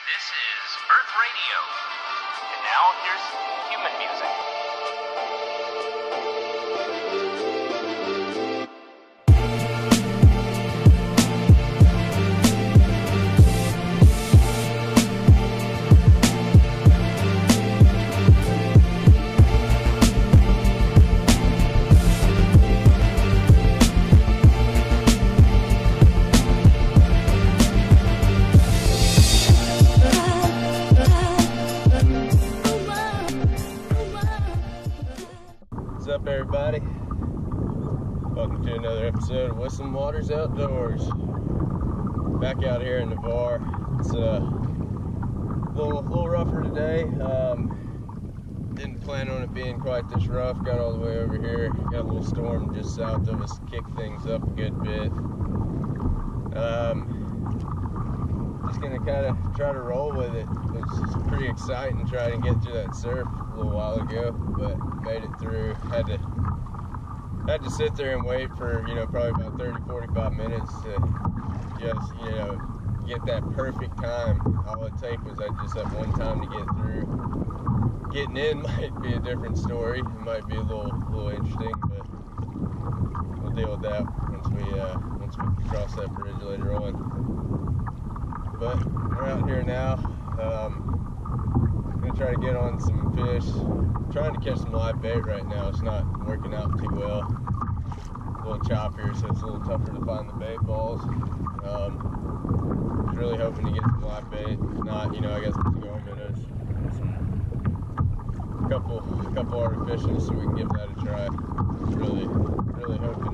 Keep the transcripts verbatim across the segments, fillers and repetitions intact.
This is Earth Radio. And now here's human music. What's up, everybody? Welcome to another episode of Whistling Waters Outdoors. Back out here in Navarre. It's uh, a little, little rougher today. Um, didn't plan on it being quite this rough. Got all the way over here. Got a little storm just south of us, kicked things up a good bit. Um, just gonna kind of try to roll with it. It's pretty exciting trying to get through that surf a little while ago, but made it through. Had to had to sit there and wait for, you know, probably about thirty, forty-five minutes to just, you know, get that perfect time. All it take was I just have one time to get through. Getting in might be a different story. It might be a little little interesting, but we'll deal with that once we uh, once we cross that bridge later on. But we're out here now. Um, I'm gonna try to get on some fish. I'm trying to catch some live bait right now. It's not working out too well. A little choppier, so it's a little tougher to find the bait balls. Um, was really hoping to get some live bait. If not, you know, I got some score minnows, some a couple, a couple artificials, so we can give that a try. Really, really hoping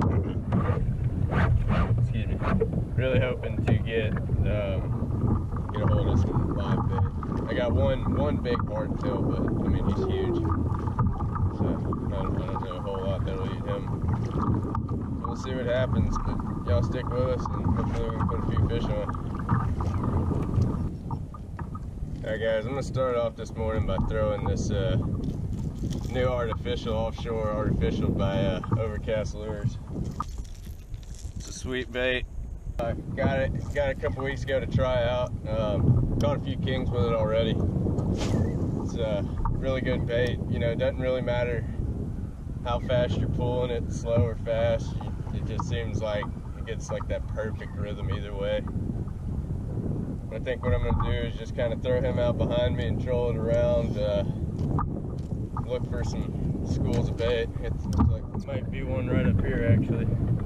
to. Excuse me. Really hoping to get. Um, get a hold of some live bait. I got one one big hardtail, but I mean he's huge, so I don't, I don't know a whole lot that'll eat him. So we'll see what happens, but y'all stick with us and hopefully we can put a few fish on. Alright guys, I'm gonna start off this morning by throwing this uh, new artificial, offshore artificial by uh, Overcast Lures. It's a sweet bait. I got it, got it a couple weeks ago to try out. Um, caught a few kings with it already. It's a really good bait. You know, it doesn't really matter how fast you're pulling it, slow or fast. It just seems like it gets like that perfect rhythm either way. I think what I'm gonna do is just kind of throw him out behind me and troll it around. Uh, look for some schools of bait. It looks like it might be one right up here actually.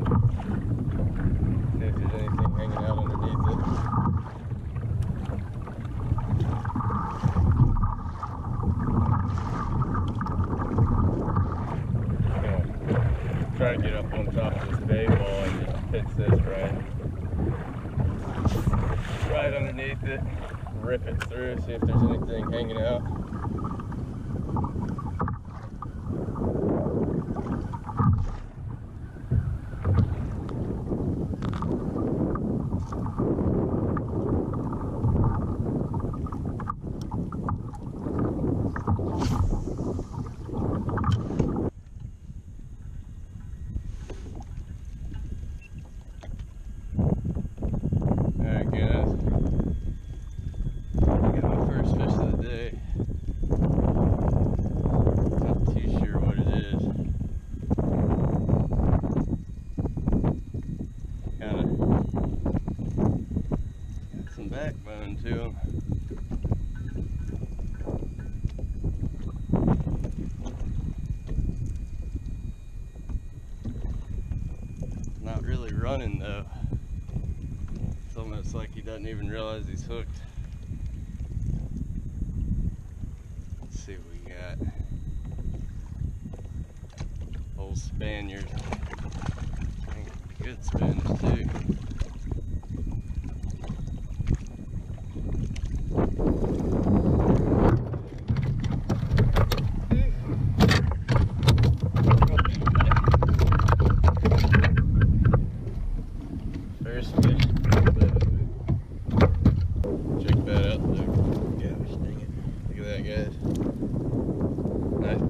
See if there's anything hanging out underneath it. Yeah. Try to get up on top of this bait ball and just pitch this right, right underneath it. Rip it through, see if there's anything hanging out. Alright guys, got my first fish of the day. Not too sure what it is. Kinda got some backbone to him. Not really running though. It's almost like he doesn't even realize he's hooked. Let's see what we got. Old Spaniard. Good Spanish too. First fish. Check that out, look. Gosh dang it. Look at that, guys. Nice.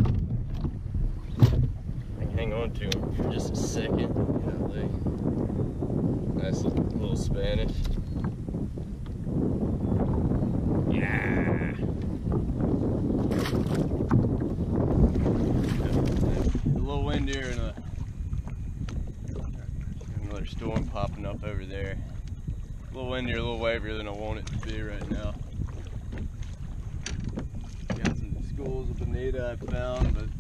I can hang on to him for just a second. Nice little Spanish. over there. A little windier, a little wavier than I want it to be right now. Got some schools of bonita I found, but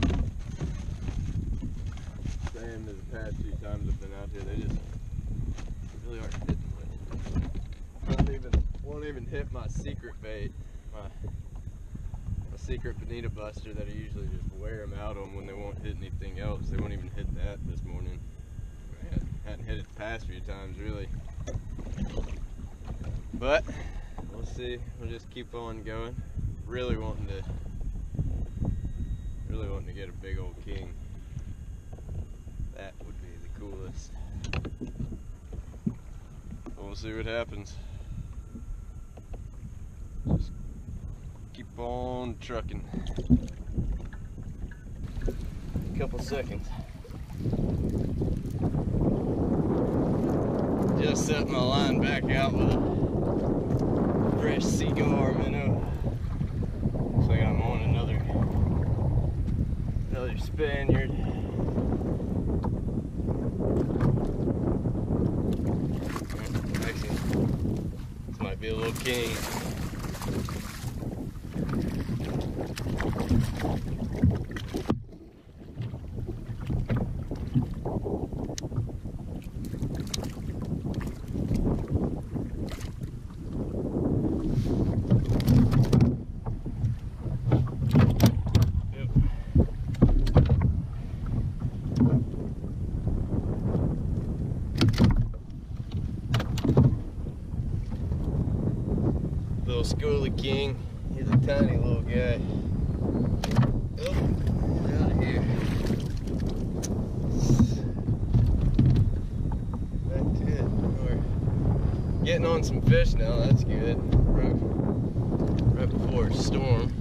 same as the past few times I've been out here, they just really aren't hitting with it. Won't even, won't even hit my secret bait, my, my secret bonita buster that I usually just wear them out on when they won't hit anything else. They won't even hit that this morning. I hadn't hit it the past few times really. But we'll see. We'll just keep on going. Really wanting to, really wanting to get a big old king. That would be the coolest. But we'll see what happens. Just keep on trucking. A couple seconds. Just set my line back out with a fresh Seaguar minnow. Looks like I'm on another another Spaniard. Actually, this might be a little king. Little schoolie king. He's a tiny little guy. Oh, get out of here. Back to it. We're getting on some fish now. That's good. Right, right before a storm.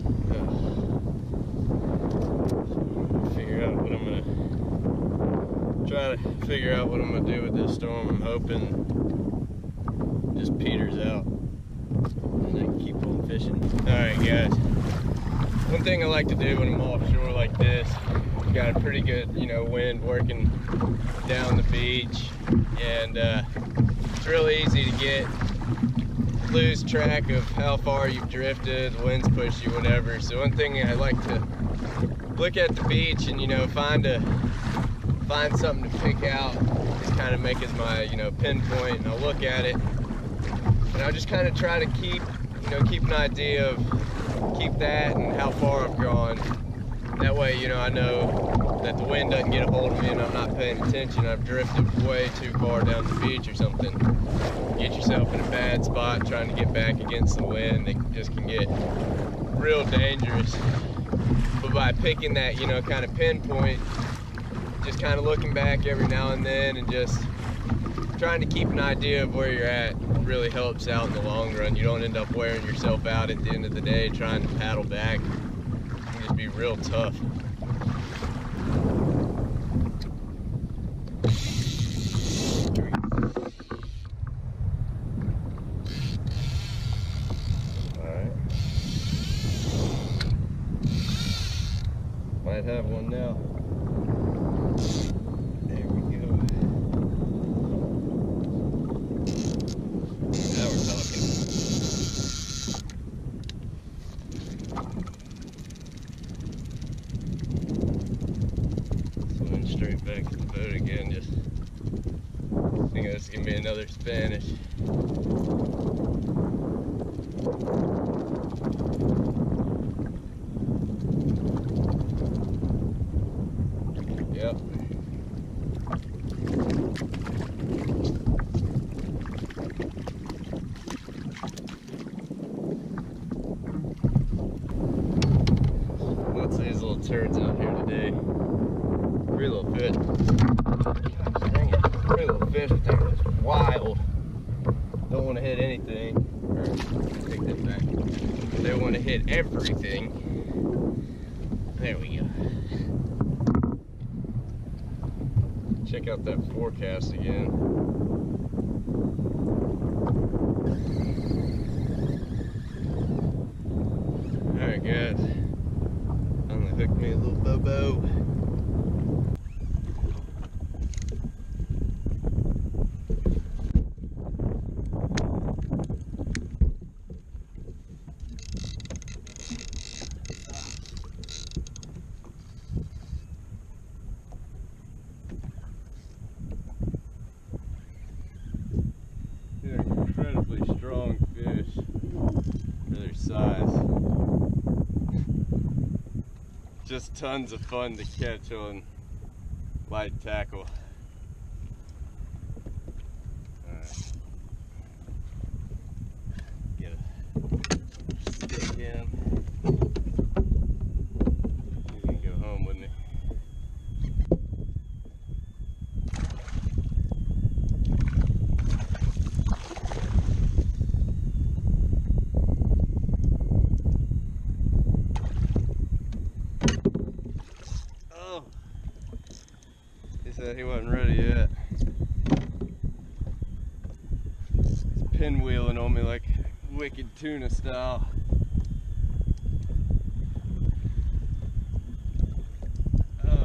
Uh, figure out what I'm gonna try to figure out what I'm gonna do with this storm. I'm hoping it just peters out. And I can keep on fishing. Alright guys, one thing I like to do when I'm offshore like this, got a pretty good, you know, wind working down the beach, and uh, it's real easy to get, lose track of how far you've drifted, the winds push you, whatever. So one thing I like to look at the beach and, you know, find a, find something to pick out, just kind of make as my, you know, pinpoint, and I'll look at it. And I'll just kind of try to keep, you know, keep an idea of, keep that and how far I've gone. That way, you know, I know that the wind doesn't get a hold of me and I'm not paying attention. I've drifted way too far down the beach or something. Get yourself in a bad spot trying to get back against the wind. It just can get real dangerous. But by picking that, you know, kind of pinpoint, just kind of looking back every now and then and just trying to keep an idea of where you're at really helps out in the long run. You don't end up wearing yourself out at the end of the day trying to paddle back. It can just be real tough. Alright. Might have one now. Straight back to the boat again, just think this is gonna be another Spanish. Yep. What's these little turds out here today? Three little fish. Dang it. Three little fish, but they're just wild. Don't want to hit anything. Or, take that back. They want to hit everything. There we go. Check out that forecast again. Alright guys. I'm gonna hook me a little bobo. size. Just tons of fun to catch on light tackle. Alright. Get a stick in. You can go home with me. He said he wasn't ready yet. He's pinwheeling on me like wicked tuna style. Oh.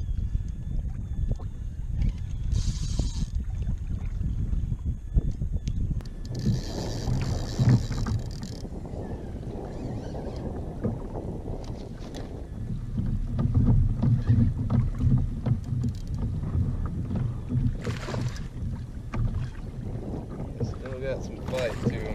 Still got some fight to him.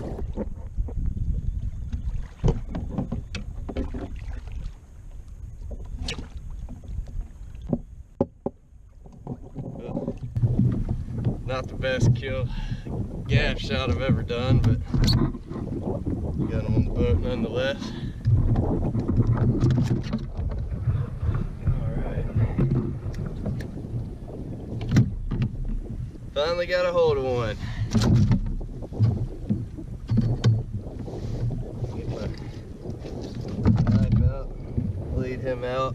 Not the best kill gaff shot I've ever done, but got him on the boat nonetheless. Alright. Finally got a hold of one. Get my knife out, lead him out.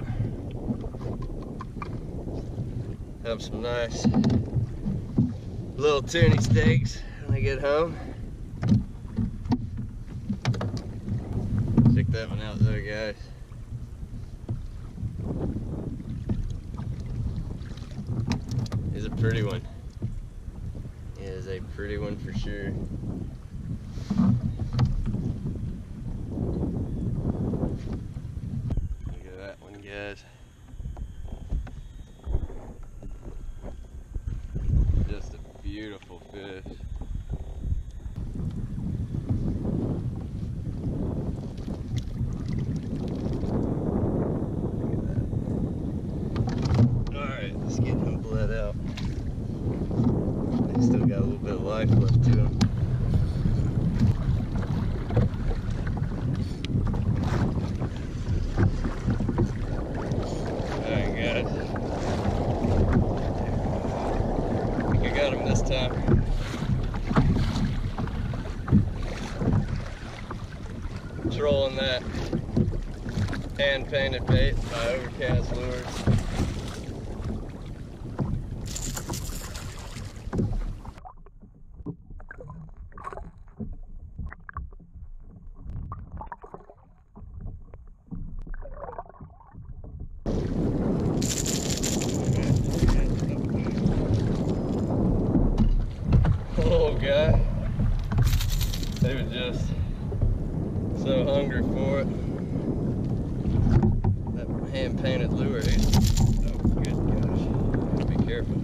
Have some nice little tuny steaks when I get home. Check that one out though, guys. It's a pretty one. It is a pretty one for sure. Look at that one, guys. Just a beautiful fish. Alright, let's get him bled out. He's still got a little bit of life left to him. Alright, guys. I think I got him this time. Trolling that hand painted bait by Overcast Lures. Oh God, they were just so hungry for it. That hand painted lure, dude. Oh good gosh, be careful.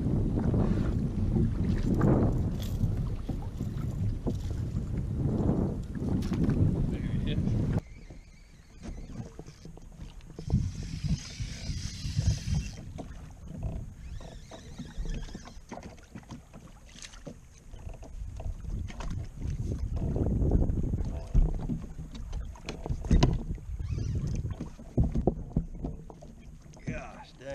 There he is. Gosh dang.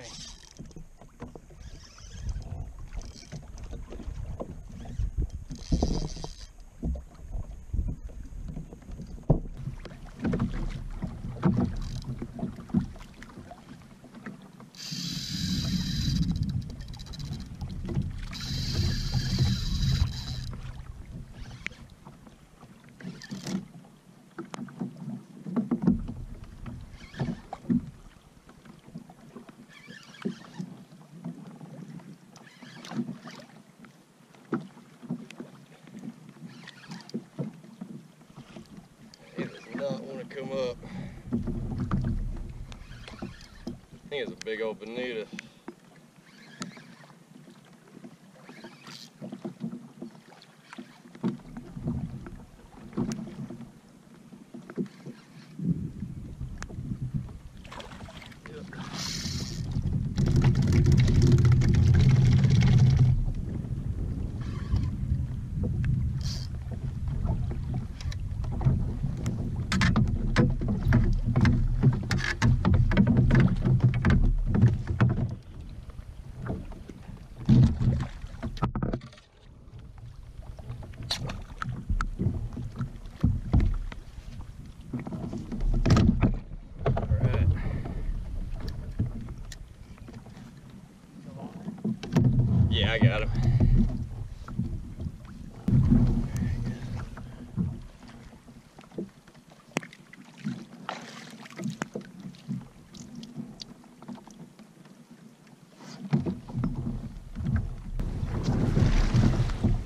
He does not want to come up. I think it's a big old bonita.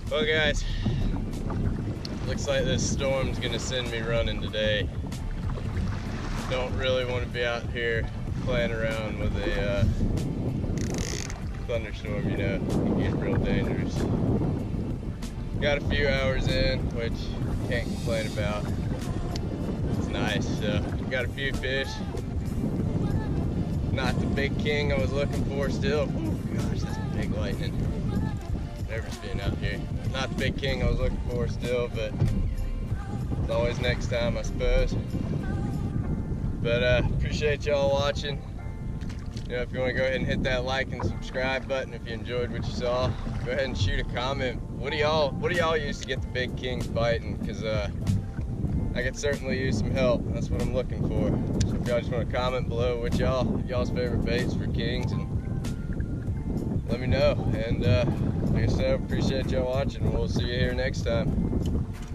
Well guys, looks like this storm's gonna send me running today. Don't really want to be out here playing around with a uh, thunderstorm, you know, it can get real dangerous. Got a few hours in, which can't complain about. It's nice, so got a few fish. Not the big king I was looking for still. Ooh, gosh, that's big lightning. Nervous being out here. Not the big king I was looking for still, but it's always next time, I suppose. But uh, appreciate y'all watching. You know, if you want to go ahead and hit that like and subscribe button if you enjoyed what you saw, go ahead and shoot a comment. What do y'all What do y'all use to get the big kings biting? Because uh, I could certainly use some help. That's what I'm looking for. So if y'all just want to comment below what y'all y'all's favorite baits for kings, and let me know. And uh, like I said, appreciate y'all watching. We'll see you here next time.